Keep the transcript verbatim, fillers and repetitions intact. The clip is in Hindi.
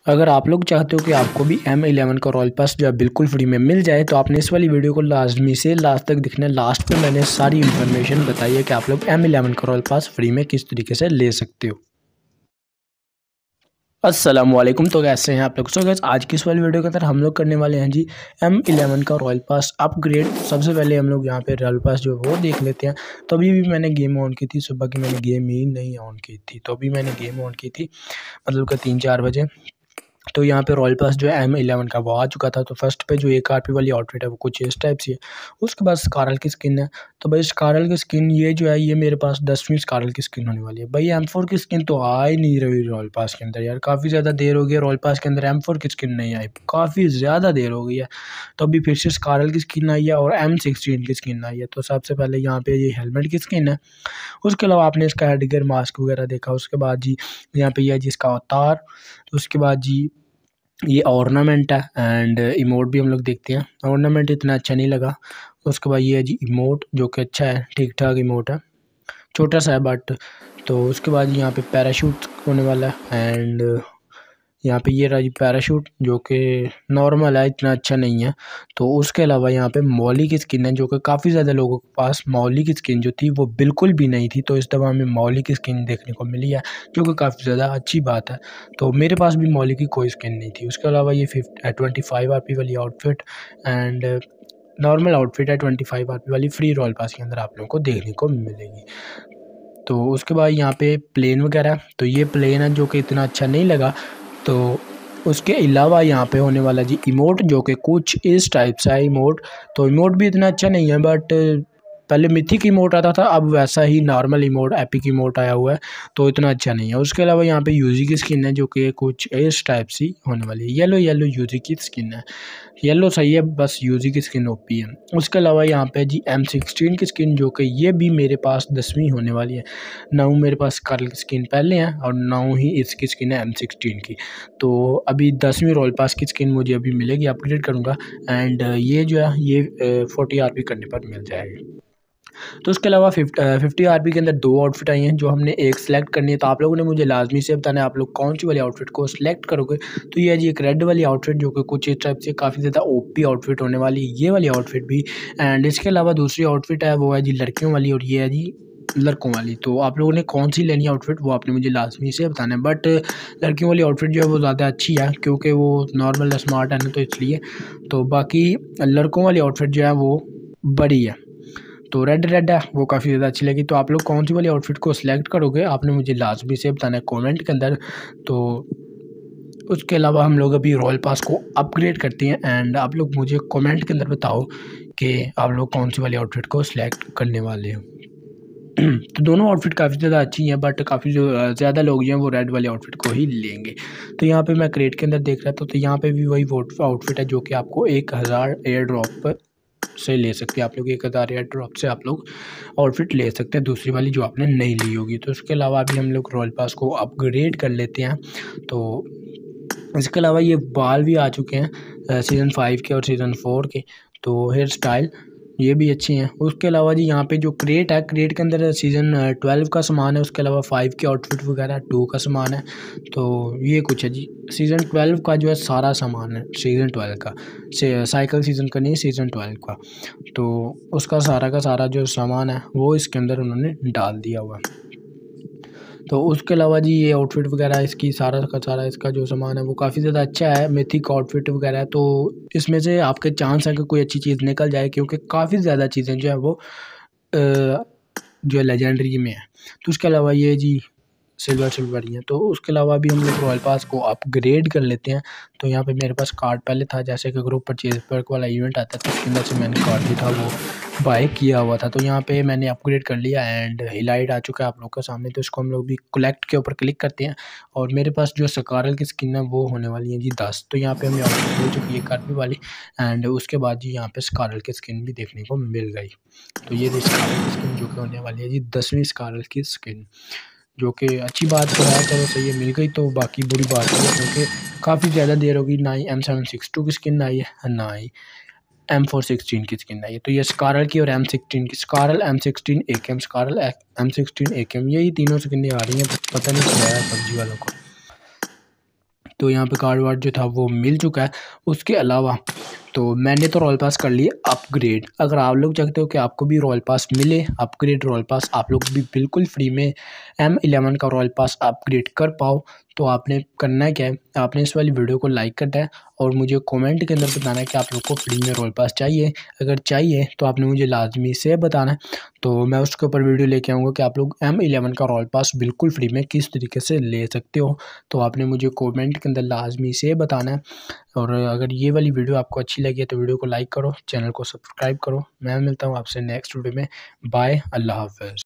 अगर आप लोग चाहते हो कि आपको भी एम इलेवन का रॉयल पास जो है बिल्कुल फ्री में मिल जाए तो आपने इस वाली वीडियो को लाजमी से लास्ट तक देखना है। लास्ट में मैंने सारी इन्फॉर्मेशन बताई है कि आप लोग एम इलेवन का रॉयल पास फ्री में किस तरीके से ले सकते हो। अस्सलामुअलैकुम। तो कैसे हैं आप लोग? सो गाइस, आज की इस वाली वीडियो के अंदर हम लोग करने वाले हैं जी एम इलेवन का रॉयल पास अपग्रेड। सबसे पहले हम लोग यहाँ पे रॉयल पास जो है वो देख लेते हैं। तो अभी भी मैंने गेम ऑन की थी, सुबह की मैंने गेम ही नहीं ऑन की थी, तो अभी मैंने गेम ऑन की थी मतलब कि तीन चार बजे। तो यहाँ पे रॉयल पास जो है एम इलेवन का वो आ चुका था। तो फर्स्ट पे जो एक आरपी वाली आउटफिट है वो कुछ इस टाइप से है। उसके बाद स्कारल की स्किन है। तो भाई स्कारल की स्किन ये जो है ये मेरे पास दसवीं स्कारल की स्किन होने वाली है। भाई एम फोर की स्किन तो आ ही नहीं रही रॉयल पास के अंदर यार, काफ़ी ज़्यादा देर हो गई है रॉयल पास के अंदर एम फोर की स्किन नहीं आई, काफ़ी ज़्यादा देर हो गई है। तो अभी फिर से स्कारल की स्किन आई है और एम सिक्सटीन की स्किन आई है। तो सबसे पहले यहाँ पे ये हेलमेट की स्किन है। उसके अलावा आपने इसका हेडगियर मास्क वगैरह देखा। उसके बाद जी यहाँ पे यह जिसका अवतार। तो उसके बाद जी ये ऑर्नामेंट है एंड इमोट भी हम लोग देखते हैं। ऑर्नामेंट इतना अच्छा नहीं लगा। उसके बाद ये है जी इमोट जो कि अच्छा है, ठीक ठाक इमोट है, छोटा सा है बट। तो उसके बाद यहाँ पे पैराशूट होने वाला है एंड यहाँ पे ये रहा जी पैराशूट जो कि नॉर्मल है, इतना अच्छा नहीं है। तो उसके अलावा यहाँ पे मौली की स्किन है जो कि काफ़ी ज़्यादा लोगों के पास मौली की स्किन जो थी वो बिल्कुल भी नहीं थी। तो इस दफ़ा हमें मौली की स्किन देखने को मिली है जो कि काफ़ी ज़्यादा अच्छी बात है। तो मेरे पास भी मौली की कोई स्किन नहीं थी। उसके अलावा ये फिफ्ट ट्वेंटी फाइव आर पी वाली आउटफिट एंड नॉर्मल आउटफिट है ट्वेंटी फाइव आर पी वाली फ्री रॉयल पास के अंदर आप लोगों को देखने को मिलेगी। तो उसके बाद यहाँ पे प्लेन वगैरह, तो ये प्लेन है जो कि इतना अच्छा नहीं लगा। तो उसके अलावा यहाँ पे होने वाला जी इमोट जो कि कुछ इस टाइप से है इमोट। तो इमोट भी इतना अच्छा नहीं है बट पहले मिथिक इमोट आता था, अब वैसा ही नॉर्मल इमोट एपिक इमोट आया हुआ है, तो इतना अच्छा नहीं है। उसके अलावा यहाँ पे यूजी की स्किन है जो कि कुछ इस टाइप सी होने वाली है। येलो येलो यूजी की स्किन है, येलो सही है, बस यूजी की स्किन ओपी है। उसके अलावा यहाँ पे जी एम सिक्सटीन की स्किन जो कि ये भी मेरे पास दसवीं होने वाली है। नौ मेरे पास कार्ल की स्किन पहले है और नौ ही इसकी स्किन है एम सिक्सटीन की। तो अभी दसवीं रॉयल पास की स्किन मुझे अभी मिलेगी, अपग्रेड करूँगा एंड ये जो है ये फोर्टी आर पी करने पर मिल जाएगी। तो उसके अलावा फिफ्टी आर पी के अंदर दो आउटफिट आई हैं जो हमने एक सिलेक्ट करनी है। तो आप लोगों ने मुझे लाजमी से बताना है आप लोग कौन सी वाली आउटफिट को सिलेक्ट करोगे। तो ये है जी एक रेड वाली आउटफिट जो कि कुछ इस टाइप से काफ़ी ज़्यादा ओपी आउटफिट होने वाली है, ये वाली आउटफिट भी। एंड इसके अलावा दूसरी आउटफिट है वो है जी लड़कियों वाली और ये है जी लड़कों वाली। तो आप लोगों ने कौन सी लेनी आउटफिट वो आपने मुझे लाजमी से बताना है। बट लड़कियों वाली आउटफिट जो है वो ज़्यादा अच्छी है क्योंकि वो नॉर्मल स्मार्ट है ना, तो इसलिए। तो बाकी लड़कों वाली आउटफिट जो है वो बड़ी है, तो रेड रेड है, वो काफ़ी ज़्यादा अच्छी लगी। तो आप लोग कौन सी वाली आउटफिट को सिलेक्ट करोगे आपने मुझे लाजमी से बताना है कमेंट के अंदर। तो उसके अलावा हम लोग अभी रॉयल पास को अपग्रेड करते हैं एंड आप लोग मुझे कमेंट के अंदर बताओ कि आप लोग कौन सी वाली आउटफिट को सिलेक्ट करने वाले हो। तो दोनों आउटफिट काफ़ी ज़्यादा अच्छी हैं बट काफ़ी जो ज़्यादा लोग जो हैं वो रेड वाली आउटफिट को ही लेंगे। तो यहाँ पे मैं क्रेट के अंदर देख रहा था, तो यहाँ पे भी वही आउटफिट है जो कि आपको एक हज़ार एयर ड्रॉप से ले सकते हैं। आप लोग एक हज़ार एयर ड्रॉप से आप लोग आउटफिट ले सकते हैं, दूसरी वाली जो आपने नहीं ली होगी। तो उसके अलावा अभी हम लोग रॉयल पास को अपग्रेड कर लेते हैं। तो इसके अलावा ये बाल भी आ चुके हैं सीज़न फाइव के और सीज़न फोर के। तो हेयर स्टाइल ये भी अच्छी हैं। उसके अलावा जी यहाँ पे जो क्रेट है, क्रेट के अंदर सीज़न ट्वेल्व का सामान है। उसके अलावा फाइव के आउटफिट वगैरह टू का सामान है। तो ये कुछ है जी सीज़न ट्वेल्व का जो है सारा सामान है, सीज़न ट्वेल्व का से साइकिल सीज़न का नहीं, सीज़न ट्वेल्व का। तो उसका सारा का सारा जो सामान है वो इसके अंदर उन्होंने डाल दिया हुआ है। तो उसके अलावा जी ये आउटफिट वगैरह इसकी सारा का सारा इसका जो सामान है वो काफ़ी ज़्यादा अच्छा है, मिथिक आउटफिट वगैरह है। तो इसमें से आपके चांस है कि कोई अच्छी चीज़ निकल जाए क्योंकि काफ़ी ज़्यादा चीज़ें जो है वो आ, जो लेजेंडरी में है। तो उसके अलावा ये जी सिल्वर सिल्वर ही है। तो उसके अलावा भी हम लोग रॉयल पास को अपग्रेड कर लेते हैं। तो यहाँ पे मेरे पास कार्ड पहले था, जैसे कि ग्रुप परचेज पर्क वाला इवेंट आता था उसके अंदर से मैंने कार्ड भी था वो बाय किया हुआ था। तो यहाँ पे मैंने अपग्रेड कर लिया एंड हिलाइट आ चुका है आप लोग के सामने। तो इसको हम लोग भी कलेक्ट के ऊपर क्लिक करते हैं और मेरे पास जो स्कारल की स्किन है वो होने वाली है जी दस। तो यहाँ पे हमें ऑप्शन मिल चुकी है कार्बी वाली एंड उसके बाद जी यहाँ पे स्कारल की स्किन भी देखने को मिल गई। तो ये स्कारल की स्किन जो कि होने वाली है जी दसवीं स्कारल की स्किन, जो कि अच्छी बात तो है, चलो सही है मिल गई। तो बाकी बुरी बात है क्योंकि काफ़ी ज़्यादा देर होगी, ना ही एम सेवन सिक्स टू की स्किन आई है ना ही एम फोर सिक्सटीन की स्किन आई है। तो ये स्कारल की और एम सिक्सटीन की, स्कारल M sixteen A K M, स्कारल M sixteen A K M, यही तीनों स्किनें आ रही हैं, पता नहीं क्या है पबजी वालों को। तो यहाँ पे कार्ड वार्ड जो था वो मिल चुका है। उसके अलावा तो मैंने तो रॉयल पास कर लिया अपग्रेड। अगर आप लोग चाहते हो कि आपको भी रॉयल पास मिले, अपग्रेड रॉयल पास, आप लोग भी बिल्कुल फ्री में एम इलेवन का रॉयल पास अपग्रेड कर पाओ, तो आपने करना क्या है, आपने इस वाली वीडियो को लाइक करना है और मुझे कमेंट के अंदर बताना है कि आप लोग को फ्री में रॉयल पास चाहिए। अगर चाहिए तो आपने मुझे लाजमी से बताना है, तो मैं उसके ऊपर वीडियो लेके आऊँगा कि आप लोग एम इलेवन का रॉयल पास बिल्कुल फ्री में किस तरीके से ले सकते हो। तो आपने मुझे कमेंट के अंदर लाजमी से बताना है। और अगर ये वाली वीडियो आपको अच्छी लगी है तो वीडियो को लाइक करो, चैनल को सब्सक्राइब करो। मैं मिलता हूँ आपसे नेक्स्ट वीडियो में। बाय, अल्लाह हाफ़िज़।